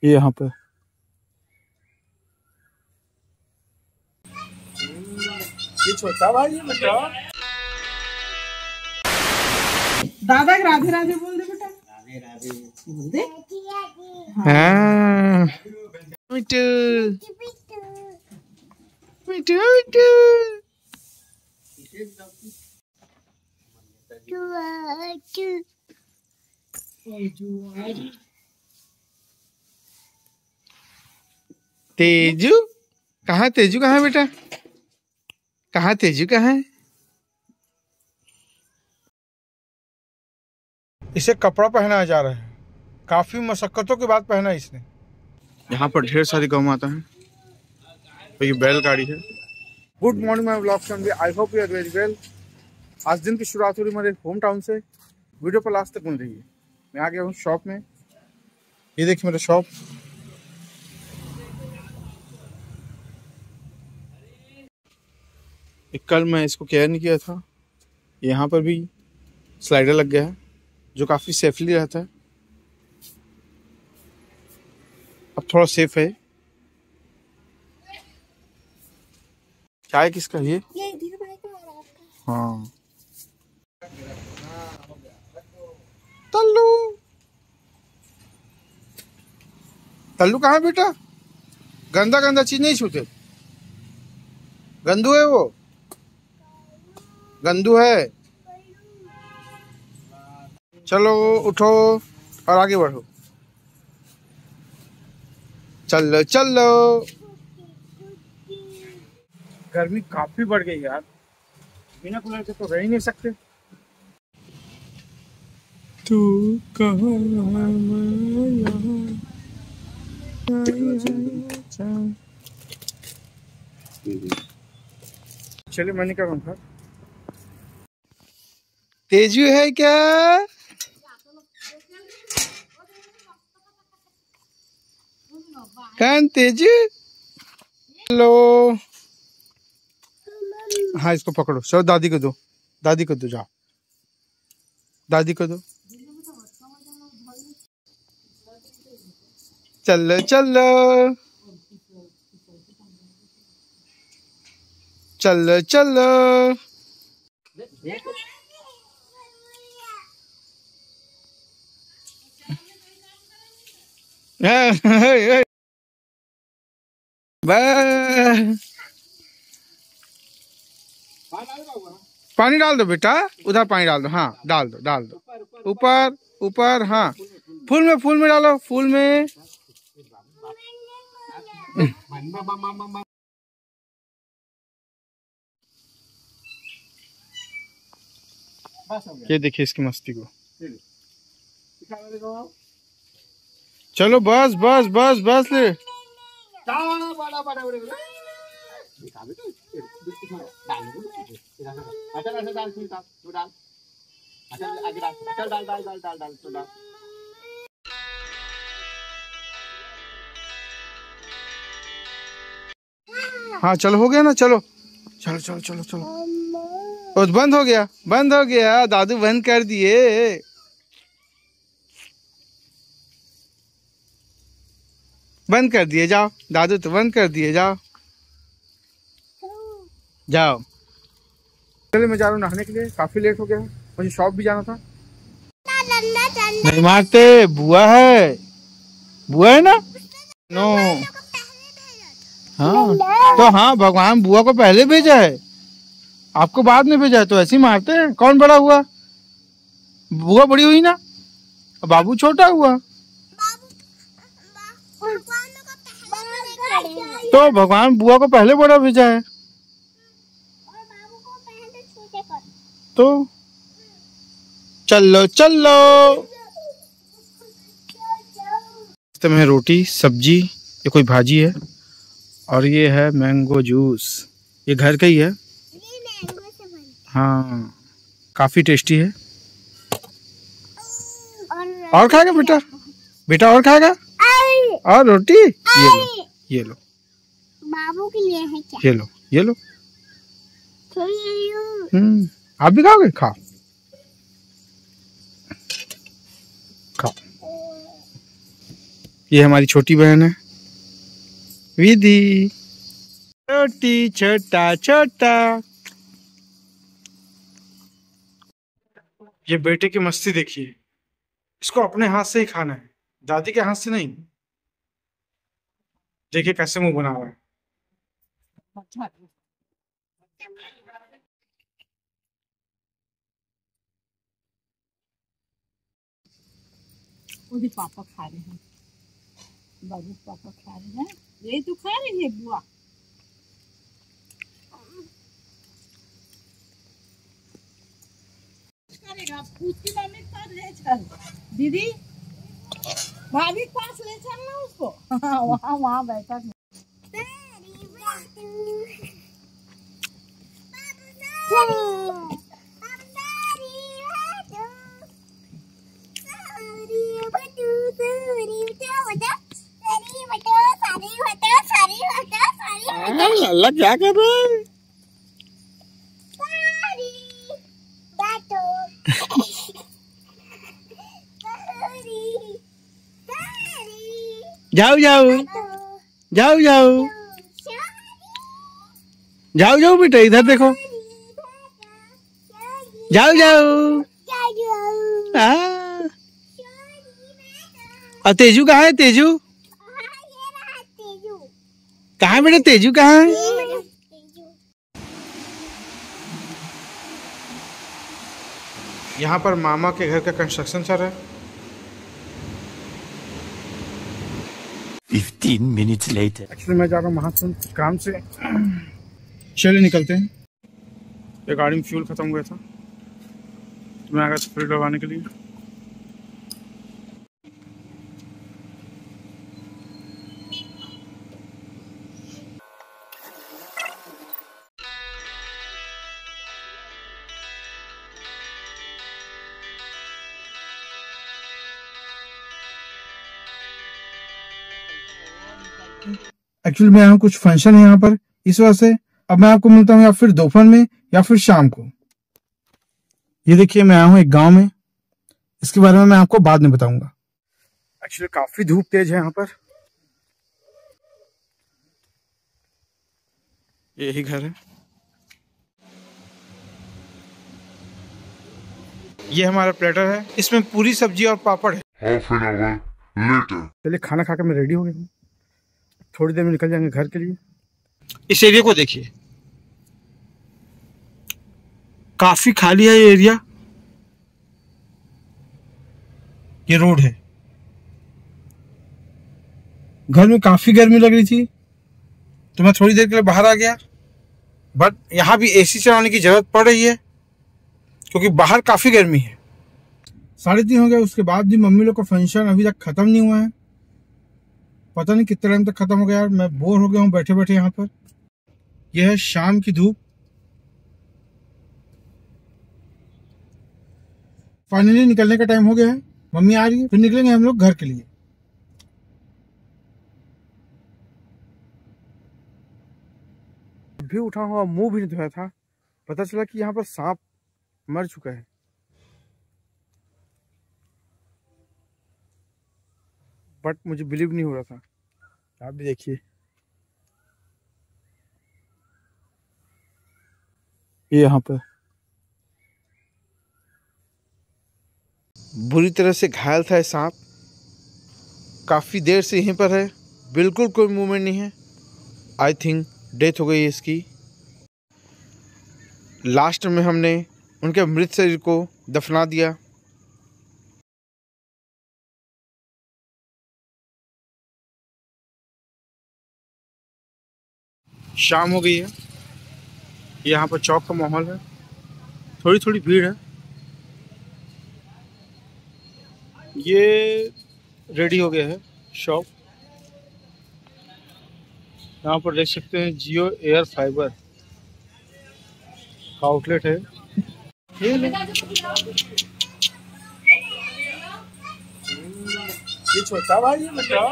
ये यहाँ पे ये छोटा भाई है बेटा। दादा राधे राधे बोल दे बेटा। राधे राधे बोल दे। हाँ मिट्टू मिट्टू मिट्टू तेजू कहाँ, तेजू कहाँ बेटा, कहाँ तेजू कहाँ है? इसे कपड़ा पहनाया जा रहा है, काफी मशक्कतों के बाद पहना इसने। यहाँ पर ढेर सारी गौ माता है, तो ये बैलगाड़ी है। Good morning my vlog family, I hope you are very well. आज दिन की शुरुआत हो रही मेरे होम टाउन से। वीडियो पर लास्ट तक बन रही है। मैं आ गया हूँ शॉप में, ये देखिए मेरा शॉप। कल मैं इसको केयर नहीं किया था, यहाँ पर भी स्लाइडर लग गया है जो काफी सेफली रहता है। अब थोड़ा सेफ है। चाय किसका ये? हाँ तल्लू, तल्लू कहाँ बेटा? गंदा गंदा चीज नहीं छूते, गंदू है वो, गंदू है। चलो उठो और आगे बढ़ो, चलो चलो। गर्मी काफी बढ़ गई यार, बिना कूलर के तो रह ही नहीं सकते। तू कहाँ चलिए मैं निकल रहा हूँ। तेजू है क्या? कौन तेजू? हेलो। हाँ इसको पकड़ो, चलो दादी को दो, दादी को दो, जाओ दादी को दो। चलो चलो चलो चलो। पानी डाल दो बेटा, उधर पानी डाल दो। हाँ डाल दो डाल दो, ऊपर ऊपर। हाँ फूल में डालो, फूल में। ये देखिए इसकी मस्ती को। चलो बस बस बस बस ले। हाँ चलो हो गया ना, चलो चलो चलो चलो चलो। और बंद हो गया, बंद हो गया, दादू बंद कर दिए। बंद कर दिए, जाओ दादू तो बंद कर दिए, जाओ जाओ। चलिए मैं जा रहा हूँ नहाने के लिए, काफी लेट हो गया, मुझे शॉप भी जाना था। नहीं मारते, बुआ है, बुआ है ना। नो हाँ तो हाँ, भगवान बुआ को पहले भेजा है, आपको बाद में भेजा है, तो ऐसे ही मारते हैं। कौन बड़ा हुआ? बुआ बड़ी हुई ना, बाबू छोटा हुआ। तो भगवान बुआ को पहले बड़ा भेजा है, तो चलो चलो। तो में रोटी सब्जी, ये कोई भाजी है, और ये है मैंगो जूस, ये घर का ही है। हाँ काफी टेस्टी है। और खाएगा बेटा? बेटा और खाएगा? और रोटी? ये लो ये लो, बाबू के लिए है क्या? ये लो ये लो। आप भी खाओगे? खाओ खाओ। ये हमारी छोटी बहन है विधि, छोटी छोटा छोटा। ये बेटे की मस्ती देखिए, इसको अपने हाथ से ही खाना है, दादी के हाथ से नहीं। देखिए कैसे मुंह बना रहा है। पापा खा रहे हैं, बाबू पापा खा रहे हैं, ये तो खा रही है बुआ। करेगा उसकी मम्मी के पास ले चल, दीदी भाभी के पास ले चल ना उसको। वहाँ वहाँ बैठा है। अल्लाह क्या कर रहा है? जाओ जाओ जाओ जाओ जाओ जाओ बेटा, इधर देखो, जाओ जाओ। और तेजू कहाँ है? तेजू कहाँ है बेटा? तेजू कहाँ है? यहाँ पर मामा के घर का कंस्ट्रक्शन चल रहा है। 15 minutes later. एक्चुअली मैं जा रहा हूँ महासन काम से। चलिए निकलते हैं। ये गाड़ी में फ्यूल खत्म हुआ था तो मैं आ गया स्प्रे डलवाने के लिए। एक्चुअली मैं यहाँ कुछ फंक्शन है यहाँ पर, इस वजह से अब मैं आपको मिलता हूँ या फिर दोपहर में या फिर शाम को। ये देखिए मैं आया हूँ एक गांव में, इसके बारे में मैं आपको बाद में बताऊंगा। एक्चुअली काफी धूप तेज है यहाँ पर। यही घर है, ये हमारा प्लेटर है, इसमें पूरी सब्जी और पापड़ है। चलिए खाना खाकर मैं रेडी हो गया हूँ, थोड़ी देर में निकल जाएंगे घर के लिए। इस एरिया को देखिए, काफी खाली है ये एरिया। ये रोड है। घर में काफी गर्मी लग रही थी तो मैं थोड़ी देर के लिए बाहर आ गया, बट यहाँ भी एसी चलाने की जरूरत पड़ रही है क्योंकि बाहर काफी गर्मी है। 3:30 हो गया, उसके बाद भी मम्मी लोग का फंक्शन अभी तक खत्म नहीं हुआ है। पता नहीं कितने टाइम तक खत्म हो गया यार, मैं बोर हो गया हूँ बैठे बैठे यहाँ पर। यह है शाम की धूप। फाइनली निकलने का टाइम हो गया है, मम्मी आ रही है, फिर निकलेंगे हम लोग घर के लिए। भी उठा हुआ मुंह भी नहीं धोया था, पता चला कि यहाँ पर सांप मर चुका है। बट मुझे बिलीव नहीं हो रहा था। आप भी देखिए, ये यहाँ पर बुरी तरह से घायल था सांप, काफी देर से यहीं पर है, बिल्कुल कोई मूवमेंट नहीं है। आई थिंक डेथ हो गई है इसकी। लास्ट में हमने उनके मृत शरीर को दफना दिया। शाम हो गई है, यहाँ पर चौक का माहौल है, थोड़ी थोड़ी भीड़ है। ये रेडी हो गया है शॉप, यहाँ पर देख सकते हैं जियो एयर फाइबर का आउटलेट है। ये छोटा भाई है बेटा,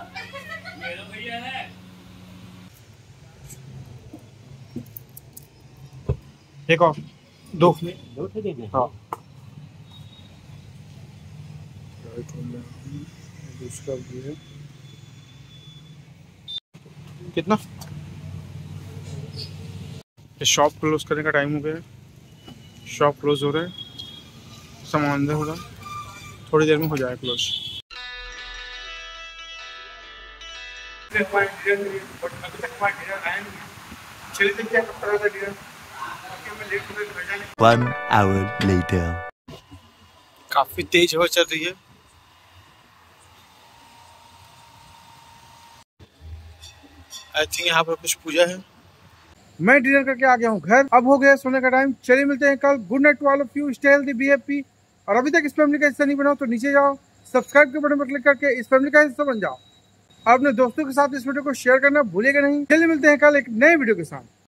एक और दो हाँ। दूसरा भी है। कितना? शॉप क्लोज करने का टाइम हो गया है। शॉप क्लोज हो रहा है, सामान दे हो रहा, थोड़ी देर में हो जाएगा क्लोज। One hour later. काफी तेज हवा चल रही है। आई थिंक यहाँ पर कुछ पूजा है। मैं डिनर करके आ गया हूँ घर, अब हो गया सोने का टाइम। चलिए मिलते हैं कल। Good night to all of you, stay healthy, be happy. और अभी तक इस फैमिली का हिस्सा नहीं बनाओ तो नीचे जाओ, सब्सक्राइब के बटन पर क्लिक करके इस फैमिली का हिस्सा बन जाओ। अपने दोस्तों के साथ इस वीडियो को शेयर करना भूलिएगा नहीं। चलिए मिलते हैं कल एक नए वीडियो के साथ।